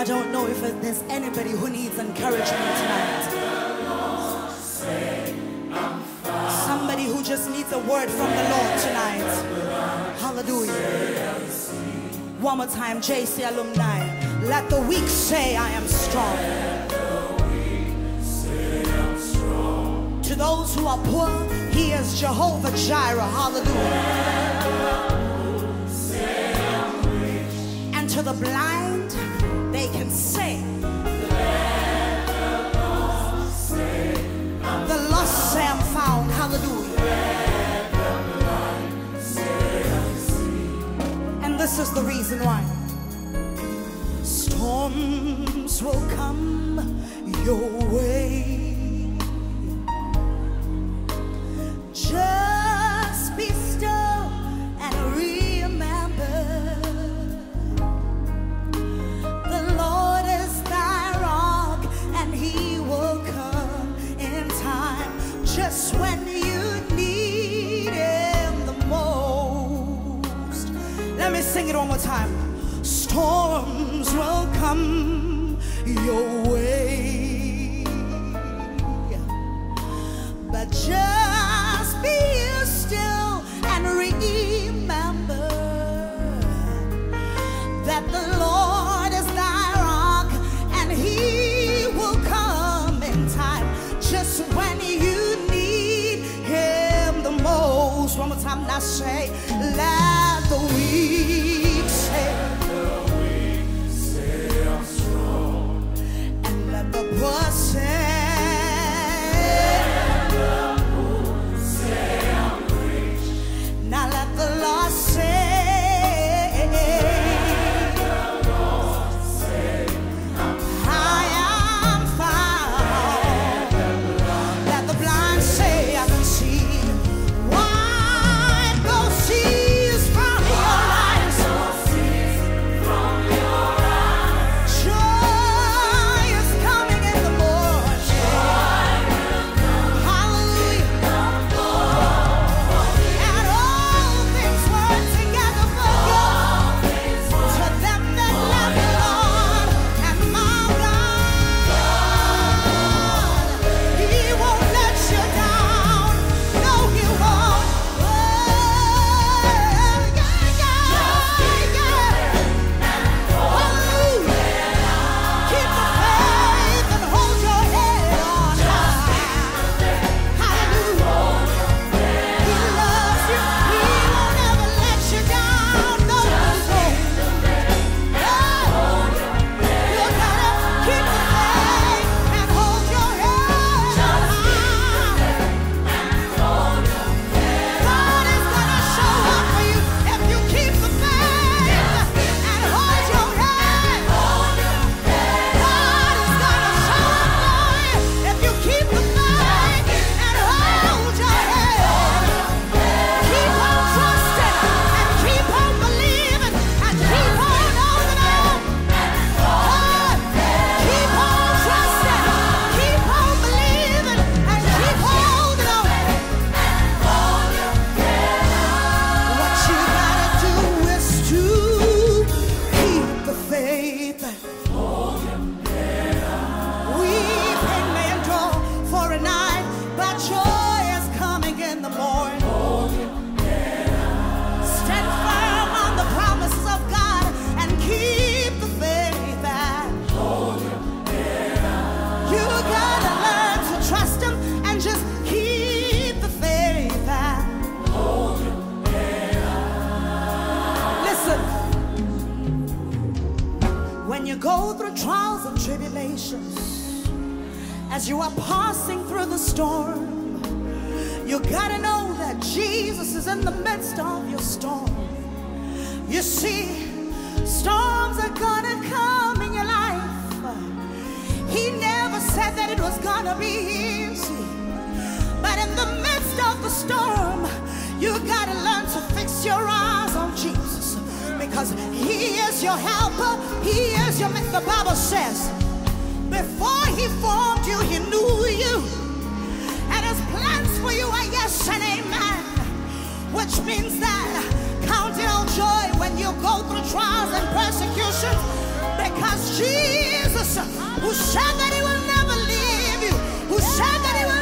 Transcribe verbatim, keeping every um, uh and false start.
I don't know if there's anybody who needs encouragement tonight. Somebody who just needs a word from the Lord tonight. Hallelujah. One more time, J C alumni. Let the weak say I am strong. To those who are poor, He is Jehovah Jireh. Hallelujah. And to the blind, they can say, the lost say I'm found. Hallelujah. And this is the reason why. Storms will come your way. Just be still and remember, the Lord is thy rock and He will come in time, just when you need Him the most. Let me sing it one more time. Storms will come your way, but just be still and remember that the Lord is thy rock and He will come in time, just when you need Him the most. One more time, now say, let the weak say, the poor say, now let the Lord say, I am found. Let the blind say I can see. Wipe those tears from your eyes. Joy is coming in the morning. Hallelujah. And all things work together for good to them that love the Lord. And my God, He won't let you down. No, He won't. Oh, yeah, yeah, yeah. Hallelujah. Keep the faith and hold your head on high. Hallelujah. He loves you. He won't ever let you down. No, He won't. Oh, you gotta keep the faith and hold your head on high. God is gonna show up for you if you keep the faith and hold your head. God is gonna show up for you if you keep the faith and hold your head. Keep on trusting and keep on believing and keep on holding on. Keep on trusting, keep on believing and keep holding on. What you gotta do is to keep the faith. Weeping may endure for a night, but joy is coming in the morning. Stand firm on the promises of God and keep the faith. You gotta learn to trust Him and just keep the faith. Listen, when you go through trials and tribulations, as you are passing through the storm, you gotta know that Jesus is in the midst of your storm. You see, storms are gonna come in your life. He never said that it was gonna be easy, but in the midst of the storm, you gotta learn to fix your eyes on Jesus, because He is your helper. He is your, the Bible says, before He formed you, He knew you, and His plans for you are yes and amen, which means that count it all joy when you go through trials and persecutions, Because Jesus, who said that he will never leave you, who said that he will